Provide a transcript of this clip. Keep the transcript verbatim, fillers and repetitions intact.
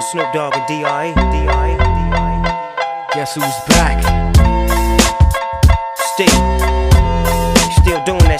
Snoop Dogg and D I E. Guess who's back?